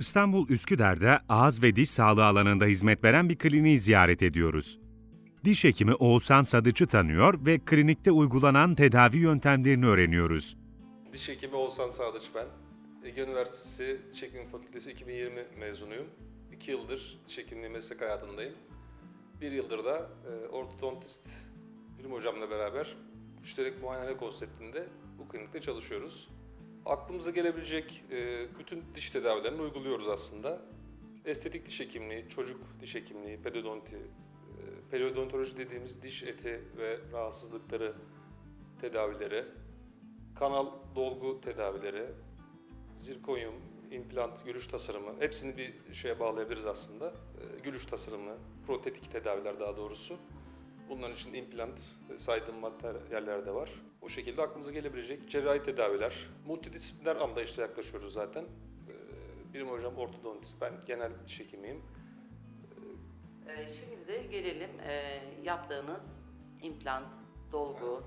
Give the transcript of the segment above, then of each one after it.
İstanbul Üsküdar'da ağız ve diş sağlığı alanında hizmet veren bir kliniği ziyaret ediyoruz. Diş hekimi Oğuzhan Sadıç'ı tanıyor ve klinikte uygulanan tedavi yöntemlerini öğreniyoruz. Diş hekimi Oğuzhan Sadıç ben. Ege Üniversitesi Diş Hekimliği Fakültesi 2020 mezunuyum. 2 yıldır diş hekimliği meslek hayatındayım. 1 yıldır da ortodontist Birim hocamla beraber müşterek muayenehane konseptinde bu klinikte çalışıyoruz. Aklımıza gelebilecek bütün diş tedavilerini uyguluyoruz aslında. Estetik diş hekimliği, çocuk diş hekimliği, pedodonti, periodontoloji dediğimiz diş eti ve rahatsızlıkları tedavileri, kanal dolgu tedavileri, zirkonyum, implant, gülüş tasarımı hepsini bir şeye bağlayabiliriz aslında. Gülüş tasarımı, protetik tedaviler daha doğrusu. Bunların için implant, saydığım materyaller de var. O şekilde aklımıza gelebilecek cerrahi tedaviler, multidisipliner anlayışla yaklaşıyoruz zaten. Birim hocam ortodontist, ben genel diş hekimiyim. Şimdi de gelelim yaptığınız implant, dolgu,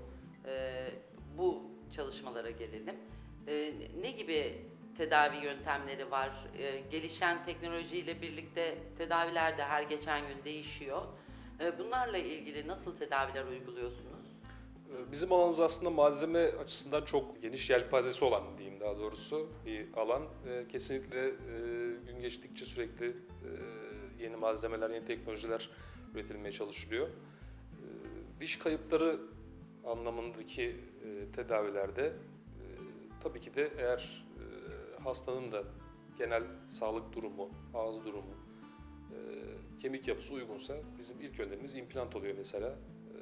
bu çalışmalara gelelim. Ne gibi tedavi yöntemleri var? Gelişen teknolojiyle birlikte tedaviler de her geçen gün değişiyor. Bunlarla ilgili nasıl tedaviler uyguluyorsunuz? Bizim alanımız aslında malzeme açısından çok geniş yelpazesi olan diyeyim daha doğrusu bir alan. Kesinlikle gün geçtikçe sürekli yeni malzemeler, yeni teknolojiler üretilmeye çalışılıyor. Diş kayıpları anlamındaki tedavilerde tabii ki de eğer hastanın da genel sağlık durumu, ağız durumu, kemik yapısı uygunsa bizim ilk önerimiz implant oluyor mesela.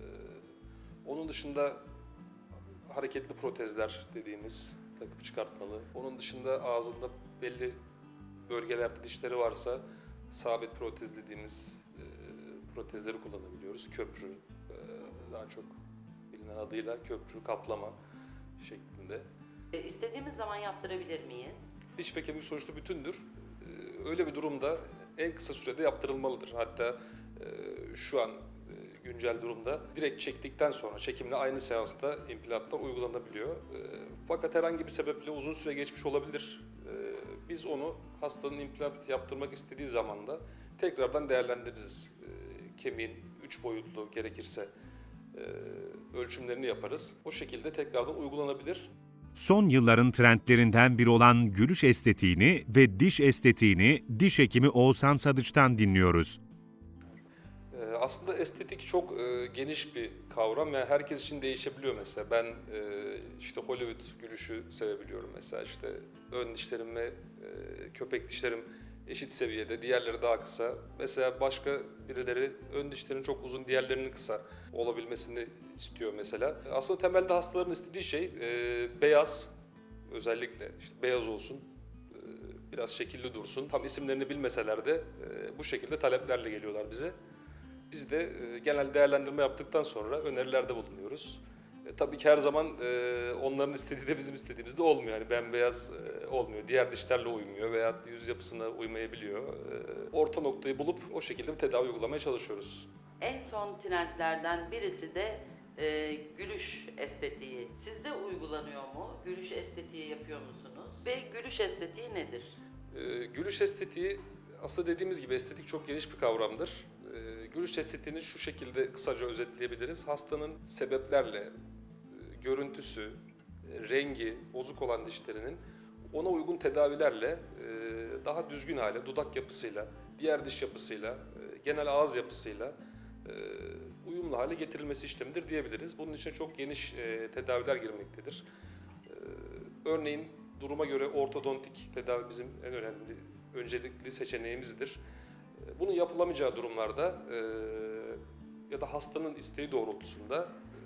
Onun dışında hareketli protezler dediğimiz takıp çıkartmalı. Onun dışında ağzında belli bölgelerde dişleri varsa sabit protez dediğimiz protezleri kullanabiliyoruz. Köprü, daha çok bilinen adıyla köprü, kaplama şeklinde. İstediğimiz zaman yaptırabilir miyiz? Diş ve kemik sonuçta bütündür. Öyle bir durumda en kısa sürede yaptırılmalıdır. Hatta şu an güncel durumda direkt çektikten sonra çekimle aynı seansta implantlar uygulanabiliyor. Fakat herhangi bir sebeple uzun süre geçmiş olabilir. Biz onu hastanın implant yaptırmak istediği zaman da tekrardan değerlendiririz. Kemiğin 3 boyutlu gerekirse ölçümlerini yaparız. O şekilde tekrardan uygulanabilir. Son yılların trendlerinden biri olan gülüş estetiğini ve diş estetiğini diş hekimi Oğuzhan Sadıç'tan dinliyoruz. Aslında estetik çok geniş bir kavram. Yani herkes için değişebiliyor mesela. Ben işte Hollywood gülüşü sevebiliyorum mesela. İşte ön dişlerim ve köpek dişlerim eşit seviyede, diğerleri daha kısa. Mesela başka birileri ön dişlerin çok uzun, diğerlerinin kısa olabilmesini istiyor mesela. Aslında temelde hastaların istediği şey beyaz, özellikle işte beyaz olsun, biraz şekilli dursun. Tam isimlerini bilmeseler de bu şekilde taleplerle geliyorlar bize. Biz de genel değerlendirme yaptıktan sonra önerilerde bulunuyoruz. Tabii ki her zaman onların istediği de bizim istediğimiz de olmuyor. Yani bembeyaz olmuyor, diğer dişlerle uymuyor veya yüz yapısına uymayabiliyor. Orta noktayı bulup o şekilde bir tedavi uygulamaya çalışıyoruz. En son trendlerden birisi de gülüş estetiği. Sizde uygulanıyor mu? Gülüş estetiği yapıyor musunuz? Ve gülüş estetiği nedir? Gülüş estetiği aslında dediğimiz gibi estetik çok geniş bir kavramdır. Gülüş estetiğini şu şekilde kısaca özetleyebiliriz. Hastanın sebeplerle, görüntüsü, rengi bozuk olan dişlerinin ona uygun tedavilerle daha düzgün hale, dudak yapısıyla, diğer diş yapısıyla, genel ağız yapısıyla uyumlu hale getirilmesi işlemidir diyebiliriz. Bunun için çok geniş tedaviler girmektedir. Örneğin duruma göre ortodontik tedavi bizim en önemli, öncelikli seçeneğimizdir. Bunun yapılamayacağı durumlarda ya da hastanın isteği doğrultusunda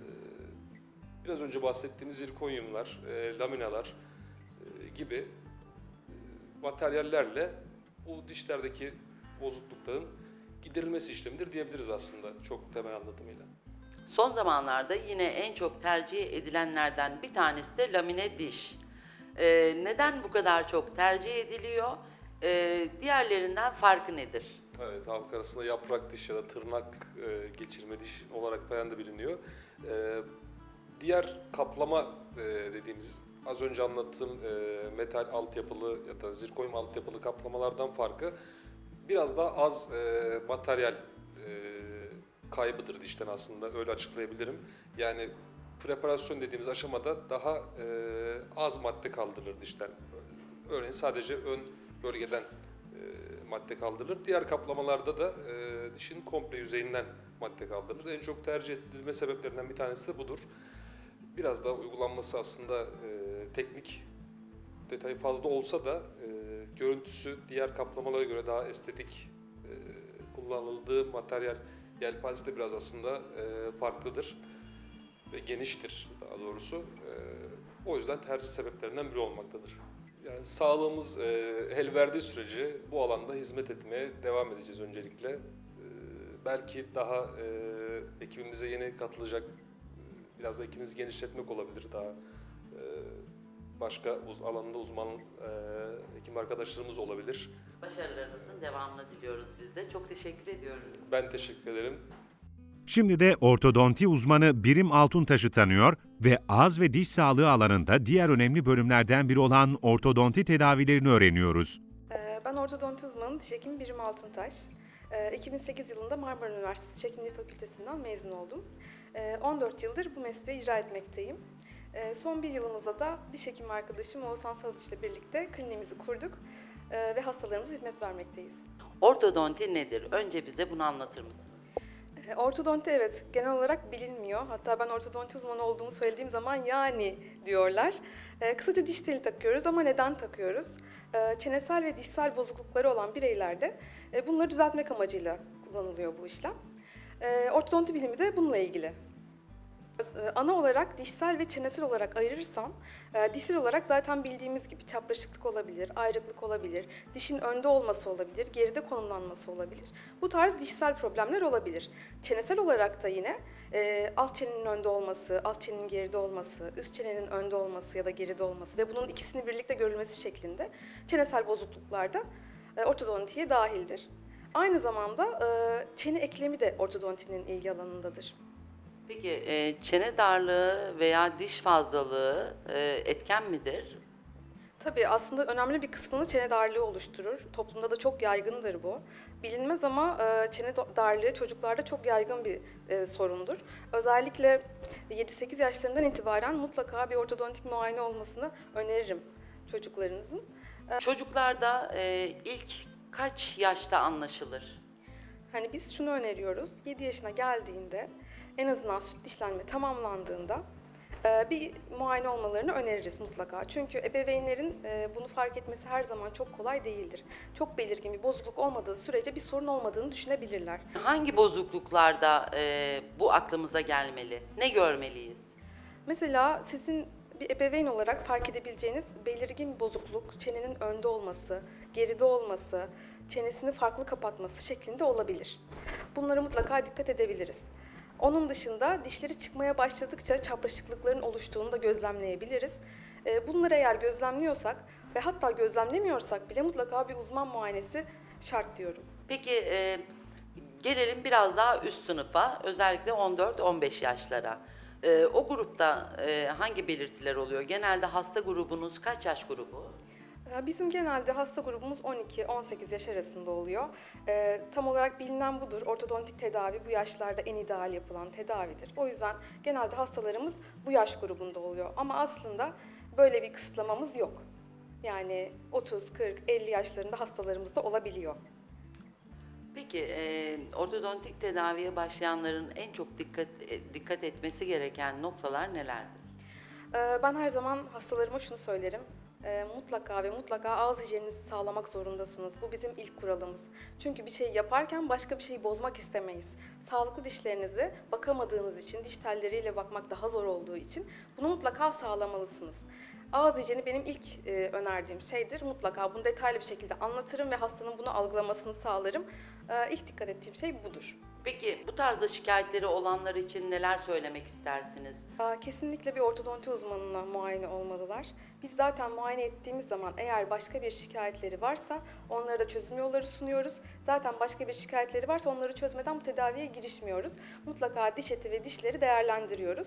biraz önce bahsettiğimiz zirkonyumlar, laminalar gibi materyallerle bu dişlerdeki bozuklukların giderilmesi işlemidir diyebiliriz aslında çok temel anlatımıyla. Son zamanlarda yine en çok tercih edilenlerden bir tanesi de lamine diş. Neden bu kadar çok tercih ediliyor? Diğerlerinden farkı nedir? Evet, halk arasında yaprak diş ya da tırnak geçirme diş olarak falan da biliniyor. Diğer kaplama dediğimiz az önce anlattığım metal altyapılı ya da zirkonyum altyapılı kaplamalardan farkı biraz daha az materyal kaybıdır dişten, aslında öyle açıklayabilirim. Yani preparasyon dediğimiz aşamada daha az madde kaldırılır dişten. Örneğin sadece ön bölgeden madde kaldırılır. Diğer kaplamalarda da dişin komple yüzeyinden madde kaldırılır. En çok tercih edilme sebeplerinden bir tanesi de budur. Biraz daha uygulanması aslında teknik detayı fazla olsa da görüntüsü diğer kaplamalara göre daha estetik, kullanıldığı materyal yelpazesi de biraz aslında farklıdır ve geniştir daha doğrusu. O yüzden tercih sebeplerinden biri olmaktadır. Yani sağlığımız el verdiği sürece bu alanda hizmet etmeye devam edeceğiz öncelikle. Belki daha ekibimize yeni katılacak, biraz da ekibimizi genişletmek olabilir. Daha başka alanında uzman hekim arkadaşlarımız olabilir. Başarılarınızın devamını diliyoruz biz de. Çok teşekkür ediyoruz. Ben teşekkür ederim. Şimdi de ortodonti uzmanı Birim Altuntaş'ı tanıyor ve ağız ve diş sağlığı alanında diğer önemli bölümlerden biri olan ortodonti tedavilerini öğreniyoruz. Ben ortodonti uzmanı diş hekimi Birim Altuntaş. 2008 yılında Marmara Üniversitesi Diş Hekimliği Fakültesinden mezun oldum. 14 yıldır bu mesleği icra etmekteyim. Son bir yılımızda da diş hekimi arkadaşım Oğuzhan Salıç ile birlikte kliniğimizi kurduk ve hastalarımıza hizmet vermekteyiz. Ortodonti nedir? Önce bize bunu anlatır mısınız? Ortodonti evet genel olarak bilinmiyor. Hatta ben ortodonti uzmanı olduğumu söylediğim zaman yani diyorlar. Kısaca diş teli takıyoruz ama neden takıyoruz? Çenesel ve dişsel bozuklukları olan bireylerde bunları düzeltmek amacıyla kullanılıyor bu işlem. Ortodonti bilimi de bununla ilgili. Ana olarak dişsel ve çenesel olarak ayırırsam, dişsel olarak zaten bildiğimiz gibi çapraşıklık olabilir, ayrıklık olabilir, dişin önde olması olabilir, geride konumlanması olabilir. Bu tarz dişsel problemler olabilir. Çenesel olarak da yine alt çenenin önde olması, alt çenenin geride olması, üst çenenin önde olması ya da geride olması ve bunun ikisini birlikte görülmesi şeklinde çenesel bozukluklarda ortodontiye dahildir. Aynı zamanda çene eklemi de ortodontinin ilgi alanındadır. Peki çene darlığı veya diş fazlalığı etken midir? Tabii aslında önemli bir kısmını çene darlığı oluşturur. Toplumda da çok yaygındır bu. Bilinmez ama çene darlığı çocuklarda çok yaygın bir sorundur. Özellikle 7-8 yaşlarından itibaren mutlaka bir ortodontik muayene olmasını öneririm çocuklarınızın. Çocuklarda ilk kaç yaşta anlaşılır? Hani biz şunu öneriyoruz, 7 yaşına geldiğinde en azından süt dişlenme tamamlandığında bir muayene olmalarını öneririz mutlaka. Çünkü ebeveynlerin bunu fark etmesi her zaman çok kolay değildir. Çok belirgin bir bozukluk olmadığı sürece bir sorun olmadığını düşünebilirler. Hangi bozukluklarda bu aklımıza gelmeli? Ne görmeliyiz? Mesela sizin bir ebeveyn olarak fark edebileceğiniz belirgin bozukluk, çenenin önde olması, geride olması, çenesini farklı kapatması şeklinde olabilir. Bunlara mutlaka dikkat edebiliriz. Onun dışında dişleri çıkmaya başladıkça çapraşıklıkların oluştuğunu da gözlemleyebiliriz. Bunları eğer gözlemliyorsak ve hatta gözlemlemiyorsak bile mutlaka bir uzman muayenesi şart diyorum. Peki gelelim biraz daha üst sınıfa, özellikle 14-15 yaşlara. O grupta hangi belirtiler oluyor? Genelde hasta grubunuz kaç yaş grubu? Bizim genelde hasta grubumuz 12-18 yaş arasında oluyor. Tam olarak bilinen budur. Ortodontik tedavi bu yaşlarda en ideal yapılan tedavidir. O yüzden genelde hastalarımız bu yaş grubunda oluyor. Ama aslında böyle bir kısıtlamamız yok. Yani 30, 40, 50 yaşlarında hastalarımız da olabiliyor. Peki ortodontik tedaviye başlayanların en çok dikkat etmesi gereken noktalar nelerdir? Ben her zaman hastalarıma şunu söylerim. Mutlaka ve mutlaka ağız hijyeninizi sağlamak zorundasınız. Bu bizim ilk kuralımız. Çünkü bir şey yaparken başka bir şeyi bozmak istemeyiz. Sağlıklı dişlerinizi bakamadığınız için, diş telleriyle bakmak daha zor olduğu için bunu mutlaka sağlamalısınız. Ağız hijyeni benim ilk önerdiğim şeydir. Mutlaka bunu detaylı bir şekilde anlatırım ve hastanın bunu algılamasını sağlarım. İlk dikkat ettiğim şey budur. Peki bu tarzda şikayetleri olanlar için neler söylemek istersiniz? Kesinlikle bir ortodonti uzmanına muayene olmalılar. Biz zaten muayene ettiğimiz zaman eğer başka bir şikayetleri varsa onlara da çözüm yolları sunuyoruz. Zaten başka bir şikayetleri varsa onları çözmeden bu tedaviye girişmiyoruz. Mutlaka diş eti ve dişleri değerlendiriyoruz.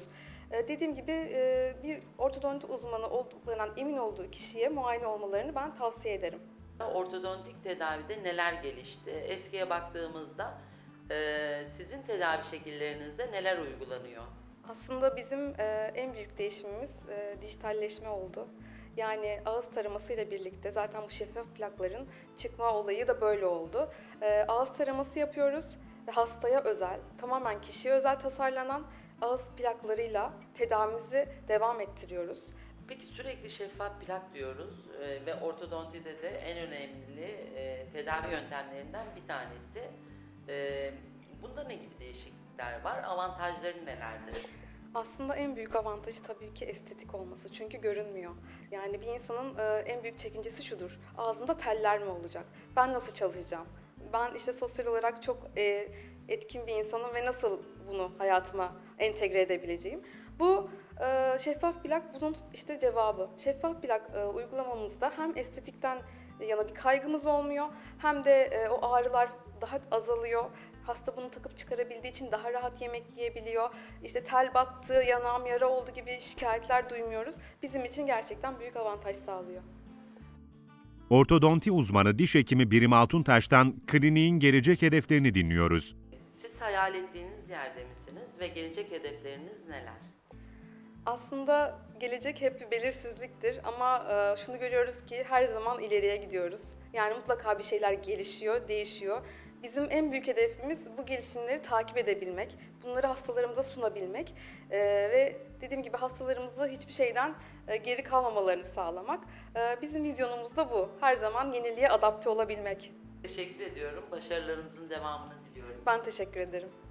Dediğim gibi bir ortodonti uzmanı olduklarından emin olduğu kişiye muayene olmalarını ben tavsiye ederim. Ortodontik tedavide neler gelişti? Eskiye baktığımızda sizin tedavi şekillerinizde neler uygulanıyor? Aslında bizim en büyük değişimimiz dijitalleşme oldu. Yani ağız taramasıyla birlikte zaten bu şeffaf plakların çıkma olayı da böyle oldu. Ağız taraması yapıyoruz ve hastaya özel, tamamen kişiye özel tasarlanan ağız plaklarıyla tedavimizi devam ettiriyoruz. Peki sürekli şeffaf plak diyoruz ve ortodontide de en önemli tedavi yöntemlerinden bir tanesi. Bunda ne gibi değişiklikler var? Avantajları nelerdir? Aslında en büyük avantajı tabii ki estetik olması. Çünkü görünmüyor. Yani bir insanın en büyük çekincesi şudur. Ağzımda teller mi olacak? Ben nasıl çalışacağım? Ben işte sosyal olarak çok etkin bir insanım ve nasıl bunu hayatıma entegre edebileceğim? Bu şeffaf plak bunun işte cevabı. Şeffaf plak uygulamamızda hem estetikten yana bir kaygımız olmuyor hem de o ağrılar daha azalıyor. Hasta bunu takıp çıkarabildiği için daha rahat yemek yiyebiliyor. İşte tel battı, yanağım yara oldu gibi şikayetler duymuyoruz. Bizim için gerçekten büyük avantaj sağlıyor. Ortodonti uzmanı diş hekimi Birim Altuntaş'tan kliniğin gelecek hedeflerini dinliyoruz. Siz hayal ettiğiniz yerde misiniz ve gelecek hedefleriniz neler? Aslında gelecek hep bir belirsizliktir ama şunu görüyoruz ki her zaman ileriye gidiyoruz. Yani mutlaka bir şeyler gelişiyor, değişiyor. Bizim en büyük hedefimiz bu gelişimleri takip edebilmek, bunları hastalarımıza sunabilmek ve dediğim gibi hastalarımızı hiçbir şeyden geri kalmamalarını sağlamak. Bizim vizyonumuz da bu. Her zaman yeniliğe adapte olabilmek. Teşekkür ediyorum. Başarılarınızın devamını diliyorum. Ben teşekkür ederim.